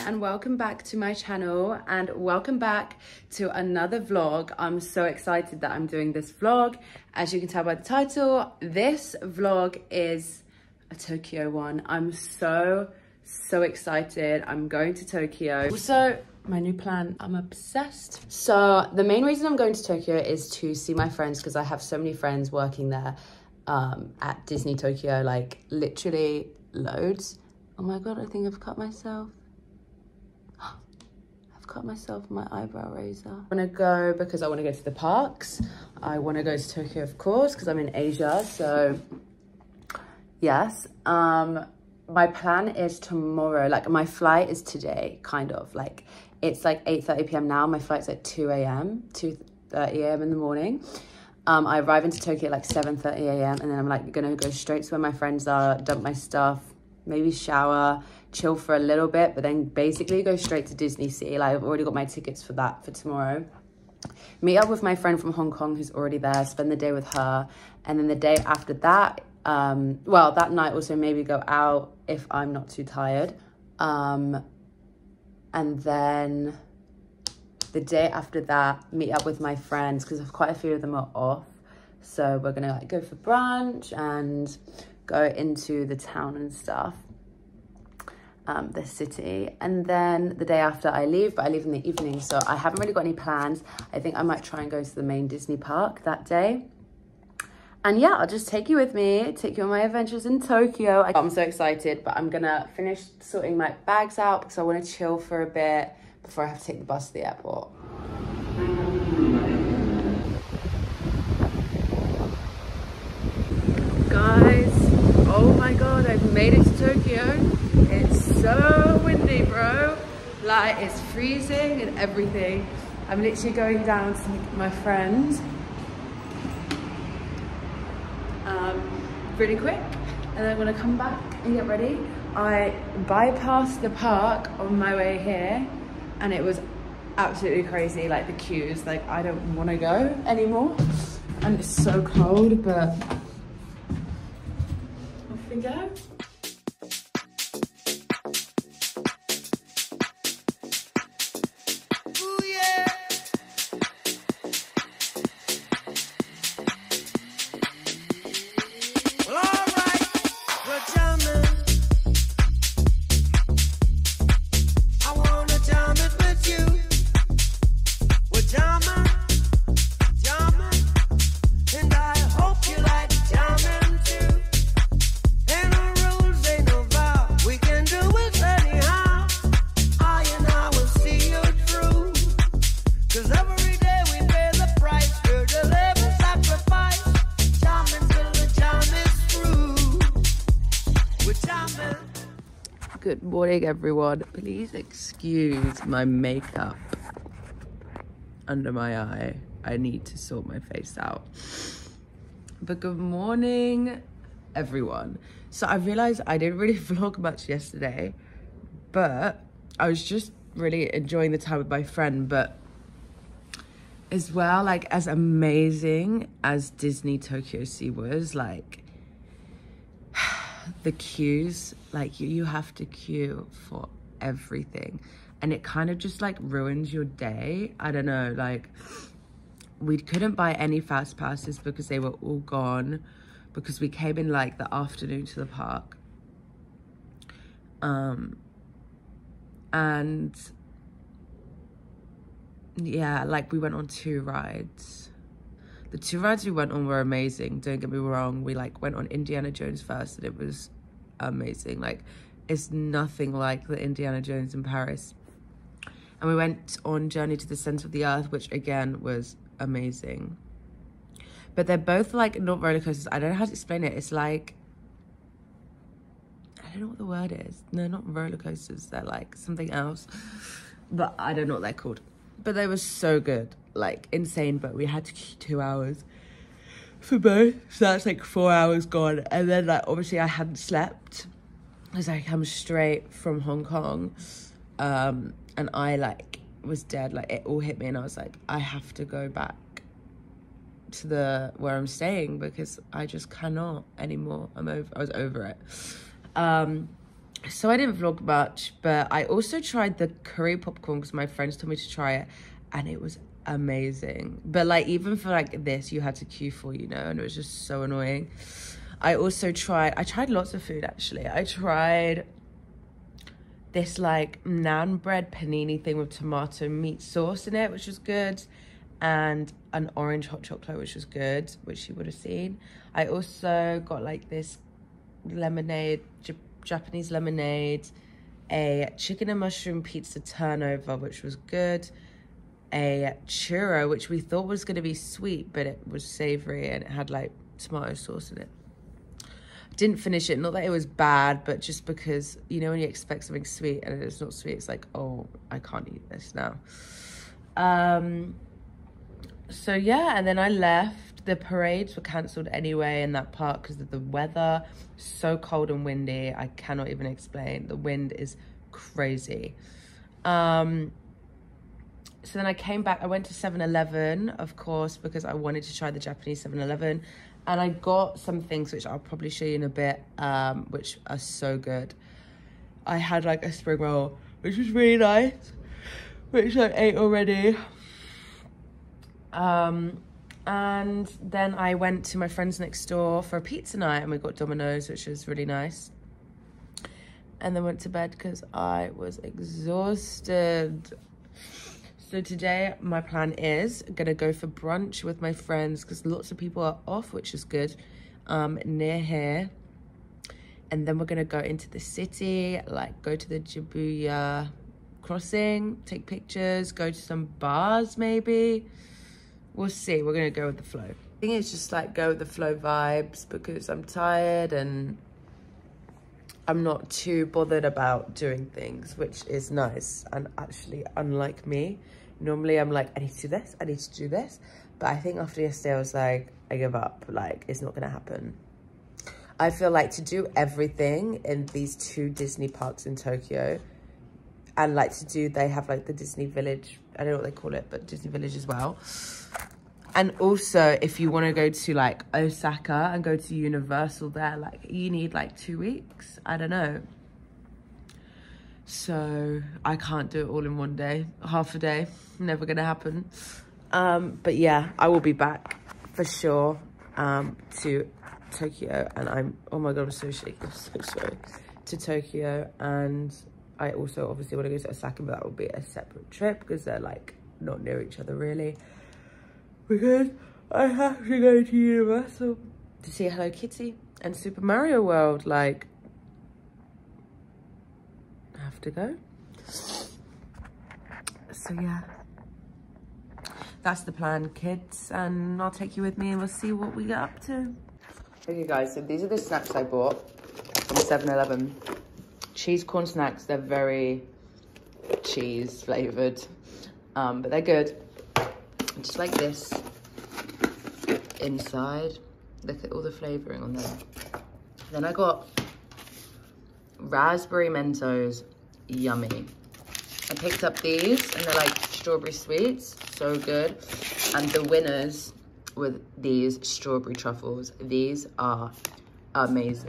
and welcome back to my channel, and welcome back to another vlog. I'm so excited that I'm doing this vlog. As you can tell by the title, this vlog is a Tokyo one. I'm so excited. I'm going to Tokyo. Also, my new plan, I'm obsessed. So the main reason I'm going to Tokyo is to see my friends, because I have so many friends working there at Disney Tokyo, like literally loads. Oh my god, I think I've cut myself. I've cut myself with my eyebrow razor. I want to go because I want to go to the parks. I want to go to Tokyo, of course, because I'm in Asia. So yes, my plan is tomorrow. Like my flight is today, kind of. Like it's like 8:30 p.m. now. My flight's at 2 a.m., 2:30 a.m. in the morning. I arrive into Tokyo at like 7:30 a.m. and then I'm like gonna go straight to where my friends are, dump my stuff, maybe shower, chill for a little bit, but then basically go straight to Disney Sea. Like I've already got my tickets for that for tomorrow. Meet up with my friend from Hong Kong who's already there, spend the day with her, and then the day after that, well, that night also maybe go out if I'm not too tired. And then the day after that, meet up with my friends because quite a few of them are off. So we're gonna like go for brunch and go into the town and stuff, the city. And then the day after I leave, but I leave in the evening, so I haven't really got any plans. I think I might try and go to the main Disney park that day. And yeah, I'll just take you with me, take you on my adventures in Tokyo. I'm so excited, but I'm gonna finish sorting my bags out because I want to chill for a bit before I have to take the bus to the airport. Guys, oh my god, I've made it to Tokyo. It's so windy, bro. Like, it's freezing and everything. I'm literally going down to meet my friend really quick, and then I'm gonna come back and get ready. I bypassed the park on my way here and it was absolutely crazy, like the queues. Like I don't want to go anymore and it's so cold, but off we go. Good morning, everyone. Please excuse my makeup under my eye. I need to sort my face out. But good morning, everyone. So I realized I didn't really vlog much yesterday, but I was just really enjoying the time with my friend. But as well, like as amazing as Disney Tokyo Sea was, like the queues, like you have to queue for everything, and it kind of just like ruins your day. I don't know, like we couldn't buy any fast passes because they were all gone, because we came in like the afternoon to the park. And yeah, like we went on 2 rides. The 2 rides we went on were amazing, don't get me wrong. We like went on Indiana Jones first and it was amazing. Like it's nothing like the Indiana Jones in Paris. And we went on Journey to the Center of the Earth, which again was amazing. But they're both like not roller coasters. I don't know how to explain it. It's like, I don't know what the word is. No, not roller coasters. They're like something else, but I don't know what they're called. But they were so good, like insane. But we had to queue 2 hours for both, so that's like 4 hours gone. And then like obviously I hadn't slept because I come straight from Hong Kong, and I like was dead. Like it all hit me and I was like, I have to go back to where I'm staying because I just cannot anymore. I was over it. So I didn't vlog much, but I also tried the curry popcorn because my friends told me to try it, and it was amazing. But like, even for like this, you had to queue for, you know, and it was just so annoying. I tried lots of food actually. I tried this like naan bread panini thing with tomato meat sauce in it, which was good, and an orange hot chocolate, which was good, which you would have seen. I also got like this lemonade, Japanese lemonade, a chicken and mushroom pizza turnover, which was good, a churro, which we thought was going to be sweet, but it was savory and it had like tomato sauce in it. Didn't finish it, not that it was bad, but just because, you know, when you expect something sweet and it's not sweet, it's like, oh, I can't eat this now. So yeah, and then I left. The parades were cancelled anyway in that park because of the weather. So cold and windy, I cannot even explain. The wind is crazy. So then I came back. I went to 7-Eleven, of course, because I wanted to try the Japanese 7-Eleven. And I got some things which I'll probably show you in a bit, which are so good. I had like a spring roll, which was really nice, which I ate already. And then I went to my friends next door for a pizza night, and we got Domino's, which was really nice. And then went to bed because I was exhausted. So today my plan is gonna go for brunch with my friends because lots of people are off, which is good, near here. And then we're gonna go into the city, like go to the Shibuya crossing, take pictures, go to some bars maybe. We'll see. We're going to go with the flow. I think it's just like go with the flow vibes because I'm tired and I'm not too bothered about doing things, which is nice. And actually, unlike me, normally I'm like, I need to do this, I need to do this. But I think after yesterday, I was like, I give up. Like, it's not going to happen. I feel like to do everything in these 2 Disney parks in Tokyo, and like they have like the Disney Village, I don't know what they call it, but Disney Village as well. And also, if you want to go to like Osaka and go to Universal there, like you need like 2 weeks. I don't know. So I can't do it all in one day, half a day, never gonna happen. But yeah, I will be back for sure to Tokyo. And oh my God, I'm so shaky, I'm so sorry. To Tokyo. And I also obviously want to go to Osaka, but that will be a separate trip because they're like not near each other really. Because I have to go to Universal to see Hello Kitty and Super Mario World. Like, I have to go. So yeah, that's the plan, kids. And I'll take you with me and we'll see what we get up to. Okay guys, so these are the snacks I bought from 7-Eleven. Cheese corn snacks, they're very cheese flavored, but they're good. Just like this inside. Look at all the flavoring on there. Then I got raspberry Mentos, yummy. I picked up these and they're like strawberry sweets, so good. And the winners with these strawberry truffles. These are amazing.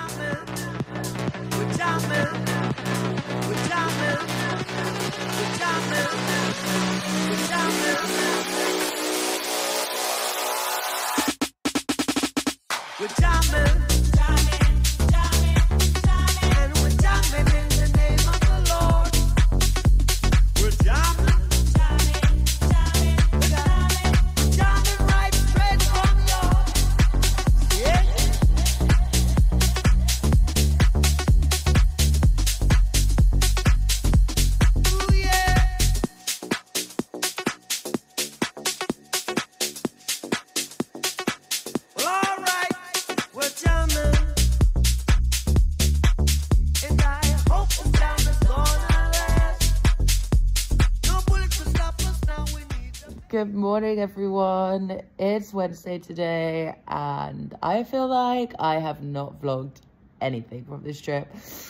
Good morning, everyone. It's Wednesday today, and I feel like I have not vlogged anything from this trip.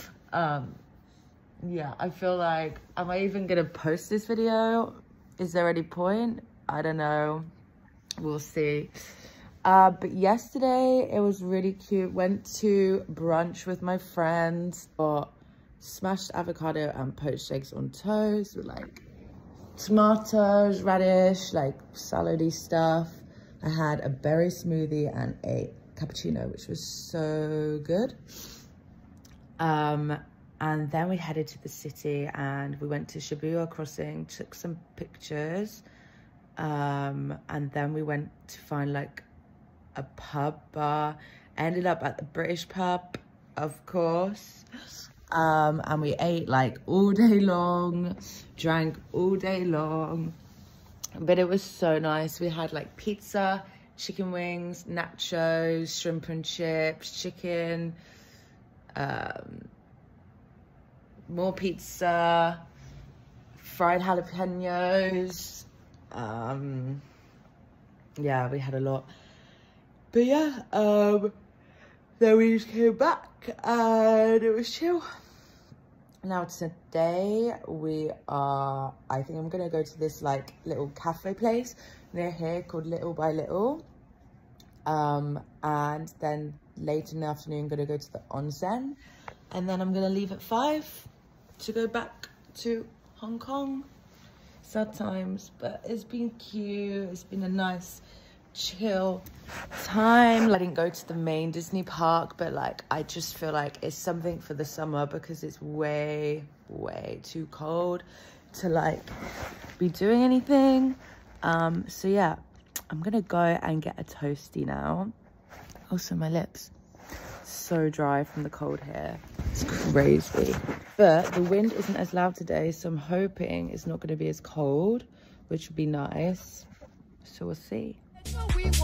Yeah, I feel like, am I even gonna post this video? Is there any point? I don't know. We'll see. But yesterday, it was really cute. Went to brunch with my friends. Got smashed avocado and poached eggs on toast with like tomatoes, radish, like salady stuff. I had a berry smoothie and a cappuccino, which was so good. And then we headed to the city and we went to Shibuya Crossing, took some pictures. And then we went to find like a pub bar. Ended up at the British pub, of course. And we ate like all day long, drank all day long. But it was so nice. We had like pizza, chicken wings, nachos, shrimp and chips, chicken, more pizza, fried jalapenos. Yeah, we had a lot. But yeah, then we just came back and it was chill. Now today we are, I think I'm gonna go to this like little cafe place near here called Little by Little. And then later in the afternoon, I'm gonna go to the onsen. And then I'm gonna leave at 5 to go back to Hong Kong. Sad times, but it's been cute. It's been a nice, chill time. I didn't go to the main Disney park, but like I just feel like it's something for the summer because it's way too cold to like be doing anything. So yeah, I'm gonna go and get a toasty now. Also my lips so dry from the cold here. It's crazy, but the wind isn't as loud today, so I'm hoping it's not going to be as cold, which would be nice. So we'll see.